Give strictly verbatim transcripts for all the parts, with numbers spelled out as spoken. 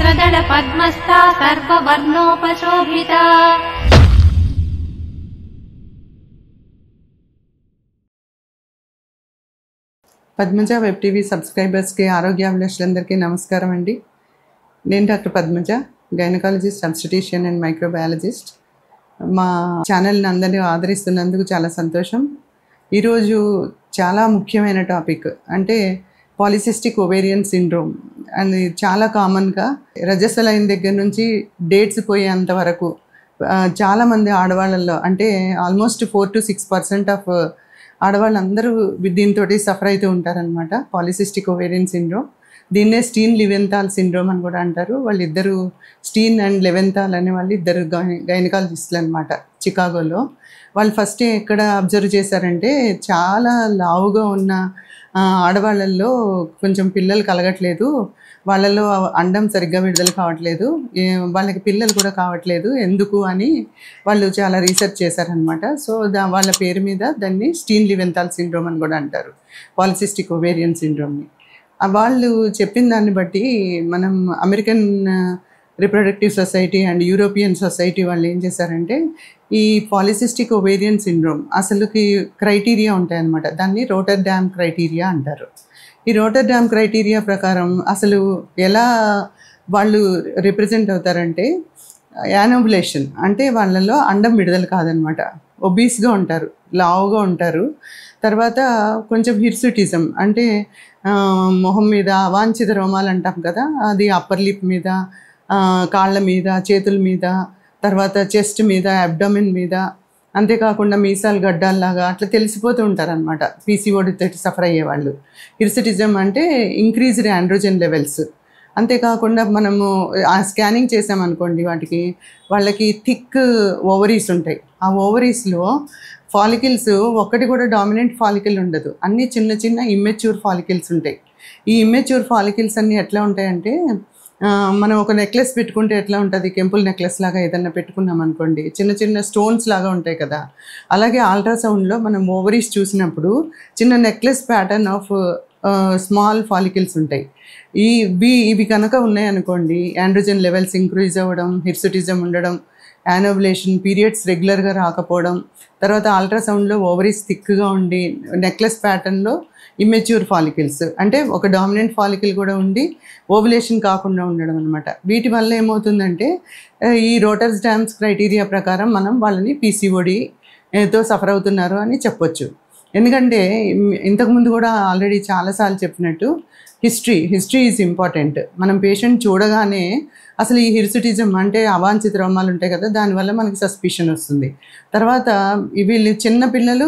వక్రదళ పద్మస్థా సర్వవర్ణోపశోభితా. Padmaja web TV సబ్స్క్రైబర్స్కి ఆరోగ్యాభిలాషులందరికీ నమస్కారం అండి. నేను doctor Padmaja, gynaecologist, obstetrician and microbiologist. మా ఛానల్ని అందరినీ ఆదరిస్తున్నందుకు చాలా సంతోషం. ఈరోజు చాలా ముఖ్యమైన టాపిక్ అంటే పాలిసిస్టిక్ ఒవేరియన్ సిండ్రోమ్. అది చాలా కామన్గా రజస్వ లైన్ దగ్గర నుంచి డేట్స్ పోయేంత వరకు చాలామంది ఆడవాళ్ళల్లో అంటే almost four to six percent of ఆడవాళ్ళందరూ దీంతో సఫర్ అవుతూ ఉంటారనమాట. పాలిసిస్టిక్ ఒవేరియన్ సిండ్రోమ్, దీన్నే స్టీన్ లివెంథాల్ సిండ్రోమ్ అని కూడా అంటారు. వాళ్ళిద్దరు స్టీన్ అండ్ లెవెంథాల్ అనే వాళ్ళు ఇద్దరు గై గైనకాలజిస్టులు అనమాట చికాగోలో. వాళ్ళు ఫస్ట్ ఎక్కడ అబ్జర్వ్ చేశారంటే చాలా లావుగా ఉన్న ఆడవాళ్ళల్లో కొంచెం పిల్లలు కలగట్లేదు, వాళ్ళలో అండం సరిగ్గా విడుదల కావట్లేదు, వాళ్ళకి పిల్లలు కూడా కావట్లేదు, ఎందుకు అని వాళ్ళు చాలా రీసెర్చ్ చేశారనమాట. సో దా వాళ్ళ పేరు మీద దాన్ని స్టీన్ లివెంథాల్ సిండ్రోమ్ అని కూడా అంటారు, పాలిసిస్టిక్ ఒవేరియన్ సిండ్రోమ్ని. వాళ్ళు చెప్పిన దాన్ని బట్టి మనం American reproductive society and European society వాళ్ళు ఏం చేశారంటే ఈ పాలిసిస్టిక్ ఒవేరియన్ సిండ్రోమ్ అసలుకి క్రైటీరియా ఉంటాయన్నమాట. దాన్ని రోటర్డామ్ క్రైటీరియా అంటారు. ఈ రోటర్డామ్ క్రైటీరియా ప్రకారం అసలు ఎలా వాళ్ళు రిప్రజెంట్ అవుతారంటే యానోబులేషన్ అంటే వాళ్ళలో అండం విడుదల కాదనమాట, ఒబీస్గా ఉంటారు, లావుగా ఉంటారు. తర్వాత కొంచెం హిర్సుటిజం అంటే మొహం మీద అవాంఛిత రోమాలు అంటాం కదా, అది అప్పర్ లిప్ మీద, కాళ్ళ మీద, చేతుల మీద, తర్వాత చెస్ట్ మీద, అబ్డోమెన్ మీద, అంతేకాకుండా మీసాలు గడ్డాల్లాగా అట్లా తెలిసిపోతూ ఉంటారనమాట పీసీఓడి తోటి సఫర్ అయ్యేవాళ్ళు. హిర్సుటిజం అంటే ఇంక్రీజ్డ్ ఆండ్రోజన్ లెవెల్స్. అంతేకాకుండా మనము ఆ స్కానింగ్ చేసామనుకోండి వాటికి వాళ్ళకి థిక్ ఓవరీస్ ఉంటాయి. ఆ ఓవరీస్లో ఫాలికిల్స్ ఒక్కటి కూడా డామినెంట్ ఫాలికిల్ ఉండదు, అన్నీ చిన్న చిన్న ఇమ్మెచ్యూర్ ఫాలికిల్స్ ఉంటాయి. ఈ ఇమ్మెచ్యూర్ ఫాలికిల్స్ అన్నీ ఎట్లా ఉంటాయంటే మనం ఒక నెక్లెస్ పెట్టుకుంటే ఎట్లా ఉంటుంది, కెంపుల్ నెక్లెస్ లాగా ఏదన్నా పెట్టుకున్నాం అనుకోండి, చిన్న చిన్న స్టోన్స్ లాగా ఉంటాయి కదా. అలాగే అల్ట్రాసౌండ్లో మనం ఓవరీస్ చూసినప్పుడు చిన్న necklace pattern of small follicles ఉంటాయి. ఈ ఇవి ఇవి కనుక ఉన్నాయనుకోండి, ఆండ్రోజన్ లెవెల్స్ ఇంక్రీజ్ అవ్వడం, హిర్సుటిజం ఉండడం, యానోబులేషన్, పీరియడ్స్ రెగ్యులర్గా రాకపోవడం, తర్వాత అల్ట్రాసౌండ్లో ఓవరీస్ థిక్గా ఉండి నెక్లెస్ ప్యాటర్న్లో ఇమ్మెచ్యూర్ ఫాలికిల్స్ అంటే ఒక డామినెంట్ ఫాలికిల్ కూడా ఉండి ఓవులేషన్ కాకుండా ఉండడం అనమాట. వీటి వల్ల ఏమవుతుందంటే ఈ రోటర్డామ్ క్రైటీరియా ప్రకారం మనం వాళ్ళని పీసీఓడితో సఫర్ అవుతున్నారు అని చెప్పొచ్చు. ఎందుకంటే ఇంతకుముందు కూడా ఆల్రెడీ చాలాసార్లు చెప్పినట్టు హిస్టరీ హిస్టరీ ఈజ్ ఇంపార్టెంట్. మనం పేషెంట్ చూడగానే అసలు ఈ హిర్సుటిజం అంటే అవాంఛిత రోమాలు ఉంటాయి కదా, దానివల్ల మనకి సస్పిషన్ వస్తుంది. తర్వాత వీళ్ళు చిన్నపిల్లలు,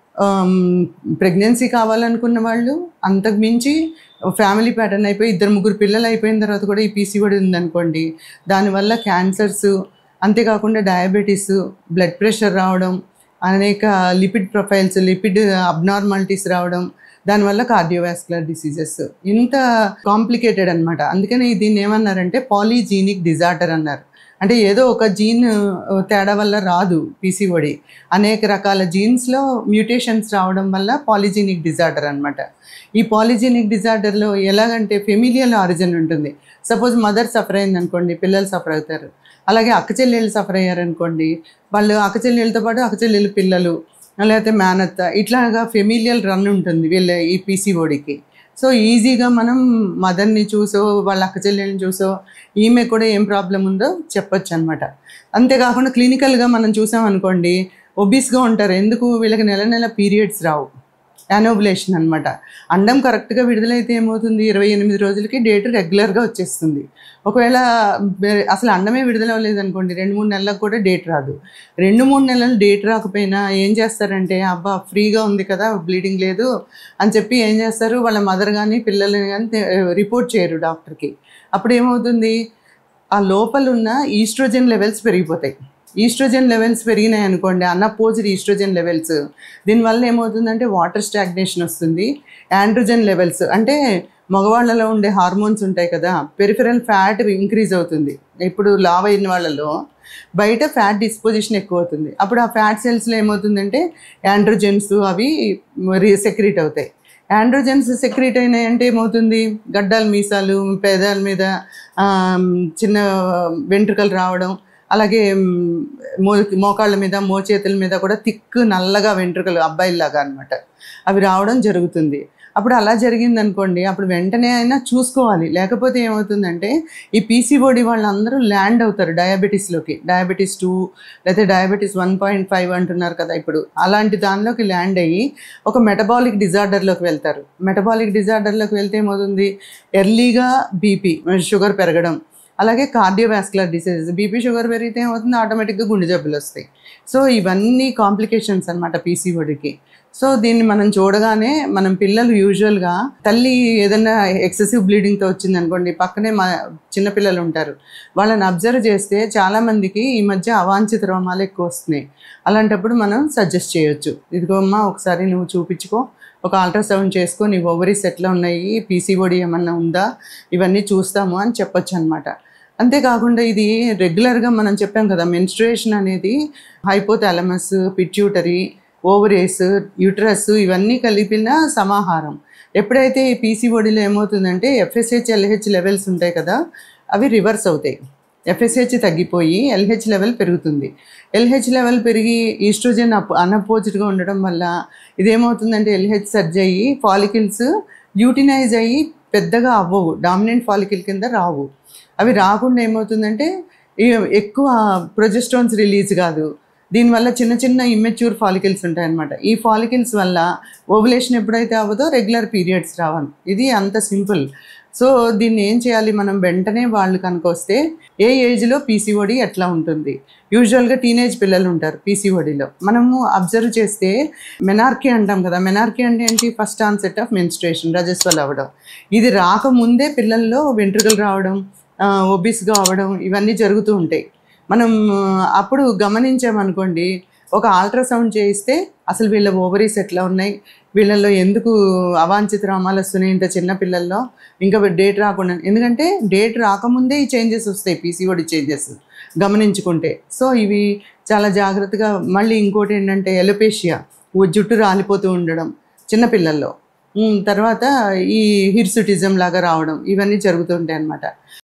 ప్రెగ్నెన్సీ కావాలనుకున్న వాళ్ళు, అంతకు మించి ఫ్యామిలీ ప్యాటర్న్ అయిపోయి ఇద్దరు ముగ్గురు పిల్లలు అయిపోయిన తర్వాత కూడా ఈ పీసీఓడి ఉందనుకోండి, దానివల్ల క్యాన్సర్స్, అంతేకాకుండా డయాబెటీస్, బ్లడ్ ప్రెషర్ రావడం, అనేక లిపిడ్ ప్రొఫైల్స్, లిపిడ్ అబ్నార్మాలిటీస్ రావడం, దానివల్ల కార్డియోవాస్కులర్ డిసీజెస్, ఇంత కాంప్లికేటెడ్ అనమాట. అందుకని దీన్ని ఏమన్నారంటే పాలీజీనిక్ డిజార్డర్ అన్నారు. అంటే ఏదో ఒక జీన్ తేడా వల్ల రాదు పీసీఓడి, అనేక రకాల జీన్స్లో మ్యూటేషన్స్ రావడం వల్ల పాలిజీనిక్ డిజార్డర్ అనమాట. ఈ పాలిజీనిక్ డిజార్డర్లో ఎలాగంటే ఫెమిలియల్ ఆరిజిన్ ఉంటుంది. సపోజ్ మదర్ సఫర్ అయింది అనుకోండి, పిల్లలు సఫర్ అవుతారు. అలాగే అక్కచెల్లెళ్ళు సఫర్ అయ్యారనుకోండి, వాళ్ళు అక్కచెల్లెళ్ళతో పాటు అక్కచెల్లెళ్ళు పిల్లలు, లేకపోతే మేనత్త, ఇట్లాగా ఫెమిలియల్ రన్ ఉంటుంది వీళ్ళ ఈ పీసీఓడికి. సో ఈజీగా మనం మదర్ని చూసో వాళ్ళ అక్కచెల్లెల్ని చూసో ఈమె కూడా ఏం ప్రాబ్లం ఉందో చెప్పొచ్చు అనమాట. అంతేకాకుండా క్లినికల్గా మనం చూసామనుకోండి, ఒబీస్గా ఉంటారు. ఎందుకు? వీళ్ళకి నెల నెల పీరియడ్స్ రావు, యానోబులేషన్ అనమాట. అండం కరెక్ట్గా విడుదలైతే ఏమవుతుంది, ఇరవై ఎనిమిది రోజులకి డేట్ రెగ్యులర్గా వచ్చేస్తుంది. ఒకవేళ అసలు అండమే విడుదల అవ్వలేదు అనుకోండి, రెండు మూడు నెలలకు కూడా డేట్ రాదు. రెండు మూడు నెలలు డేట్ రాకపోయినా ఏం చేస్తారంటే, అబ్బా ఫ్రీగా ఉంది కదా, బ్లీడింగ్ లేదు అని చెప్పి ఏం చేస్తారు, వాళ్ళ మదర్ కానీ పిల్లల్ని కానీ రిపోర్ట్ చేయరు డాక్టర్కి. అప్పుడు ఏమవుతుంది, ఆ లోపల ఉన్న ఈస్ట్రోజన్ లెవెల్స్ పెరిగిపోతాయి. ఈస్ట్రోజన్ లెవెల్స్ పెరిగినాయి అనుకోండి, అన్అపోజ్డ్ ఈస్ట్రోజన్ లెవెల్స్, దీనివల్ల ఏమవుతుందంటే వాటర్ స్టాగ్నేషన్ వస్తుంది. ఆండ్రోజన్ లెవెల్స్ అంటే మగవాళ్ళలో ఉండే హార్మోన్స్ ఉంటాయి కదా, పెరిఫెరల్ ఫ్యాట్ ఇంక్రీజ్ అవుతుంది. ఇప్పుడు లావ్ అయిన వాళ్ళలో బయట ఫ్యాట్ డిస్పోజిషన్ ఎక్కువ అవుతుంది. అప్పుడు ఆ ఫ్యాట్ సెల్స్లో ఏమవుతుందంటే యాండ్రోజెన్స్ అవి సెక్రీట్ అవుతాయి. ఆండ్రోజెన్స్ సెక్రీట్ అయినాయి అంటే ఏమవుతుంది, గడ్డాలు మీసాలు పెదాల మీద చిన్న వెంట్రుకలు రావడం, అలాగే మో మోకాళ్ళ మీద మోచేతుల మీద కూడా తిక్కు నల్లగా వెంట్రుకలు అబ్బాయిలాగా అనమాట అవి రావడం జరుగుతుంది. అప్పుడు అలా జరిగింది అనుకోండి, అప్పుడు వెంటనే అయినా చూసుకోవాలి. లేకపోతే ఏమవుతుందంటే ఈ పీసీఓడి వాళ్ళందరూ ల్యాండ్ అవుతారు డయాబెటీస్లోకి, డయాబెటీస్ టూ లేకపోతే డయాబెటీస్ వన్ పాయింట్ ఫైవ్ అంటున్నారు కదా ఇప్పుడు, అలాంటి దానిలోకి ల్యాండ్ అయ్యి ఒక మెటబాలిక్ డిజార్డర్లోకి వెళ్తారు. మెటబాలిక్ డిజార్డర్లోకి వెళ్తే ఏమవుతుంది, ఎర్లీగా బీపీ షుగర్ పెరగడం, అలాగే కార్డియోవాస్కులర్ డిసీజెస్, బీపీ షుగర్ పెరిగితే ఏమవుతుంది, ఆటోమేటిక్గా గుండె జబ్బులు వస్తాయి. సో ఇవన్నీ కాంప్లికేషన్స్ అనమాట పీసీఓడికి. సో దీన్ని మనం చూడగానే మనం పిల్లలు యూజువల్గా తల్లి ఏదైనా ఎక్సెసివ్ బ్లీడింగ్తో వచ్చింది అనుకోండి, పక్కనే మా చిన్నపిల్లలు ఉంటారు, వాళ్ళని అబ్జర్వ్ చేస్తే చాలామందికి ఈ మధ్య అవాంఛిత రోమాలు ఎక్కువ వస్తున్నాయి. అలాంటప్పుడు మనం సజెస్ట్ చేయొచ్చు, ఇదిగో అమ్మా ఒకసారి నువ్వు చూపించుకో, ఒక అల్ట్రాసౌండ్ చేసుకో, నీ ఓవరీస్ ఎట్లా ఉన్నాయి, పీసీఓడి ఏమన్నా ఉందా, ఇవన్నీ చూస్తాము అని చెప్పొచ్చు అనమాట. అంతేకాకుండా ఇది రెగ్యులర్గా మనం చెప్పాం కదా, మెన్స్ట్రుయేషన్ అనేది హైపోథాలమస్, పిట్యూటరీ, ఓవరీస్, యూట్రస్ ఇవన్నీ కలిపిన సమాహారం. ఎప్పుడైతే ఈ పీసీఓడిలో ఏమవుతుందంటే ఎఫ్ఎస్హెచ్ ఎల్హెచ్ లెవెల్స్ ఉంటాయి కదా, అవి రివర్స్ అవుతాయి. ఎఫ్ఎస్హెచ్ తగ్గిపోయి ఎల్హెచ్ లెవెల్ పెరుగుతుంది. ఎల్హెచ్ లెవెల్ పెరిగి ఈస్ట్రోజన్ అప్ అన్అపోజ్డ్గా ఉండడం వల్ల ఇదేమవుతుందంటే ఎల్హెచ్ సర్జ్ అయ్యి ఫాలికిల్స్ ల్యూటినైజ్ అయ్యి పెద్దగా అవ్వవు, డామినెంట్ ఫాలికిల్ కింద రావు. అవి రాకుండా ఏమవుతుందంటే ఎక్కువ ప్రొజెస్ట్రాన్స్ రిలీజ్ కాదు, దీనివల్ల చిన్న చిన్న ఇమ్మెచ్యూర్ ఫాలికిల్స్ ఉంటాయన్నమాట. ఈ ఫాలికిల్స్ వల్ల ఓవులేషన్ ఎప్పుడైతే అవ్వదో రెగ్యులర్ పీరియడ్స్ రావాలి. ఇది అంత సింపుల్. సో దీన్ని ఏం చేయాలి మనం, వెంటనే వాళ్ళు కనుక వస్తే ఏ ఏజ్లో పీసీఓడి ఎట్లా ఉంటుంది, యూజువల్గా టీనేజ్ పిల్లలు ఉంటారు పీసీఓడిలో. మనము అబ్జర్వ్ చేస్తే మెనార్కీ అంటాం కదా, మెనార్కీ అంటే ఏంటి, ఫస్ట్ ఆన్సెట్ ఆఫ్ మెన్స్ట్రుయేషన్, రజస్వల్ అవ్వడం. ఇది రాకముందే పిల్లల్లో వెంట్రుకలు రావడం, ఒబిస్గా అవ్వడం ఇవన్నీ జరుగుతూ ఉంటాయి. మనం అప్పుడు గమనించామనుకోండి, ఒక అల్ట్రాసౌండ్ చేయిస్తే అసలు వీళ్ళ ఓవరీస్ ఎట్లా ఉన్నాయి, వీళ్ళల్లో ఎందుకు అవాంఛిత రోమాలు వస్తున్నాయి ఇంత చిన్న పిల్లల్లో, ఇంకా డేట్ రాకుండా, ఎందుకంటే డేట్ రాకముందే ఈ చేంజెస్ వస్తాయి పీసీఓడి చేంజెస్ గమనించుకుంటే. సో ఇవి చాలా జాగ్రత్తగా. మళ్ళీ ఇంకోటి ఏంటంటే ఎలోపేషియా, జుట్టు రాలిపోతూ ఉండడం చిన్నపిల్లల్లో, తర్వాత ఈ హిర్సుటిజం లాగా రావడం, ఇవన్నీ జరుగుతూ ఉంటాయి అన్నమాట.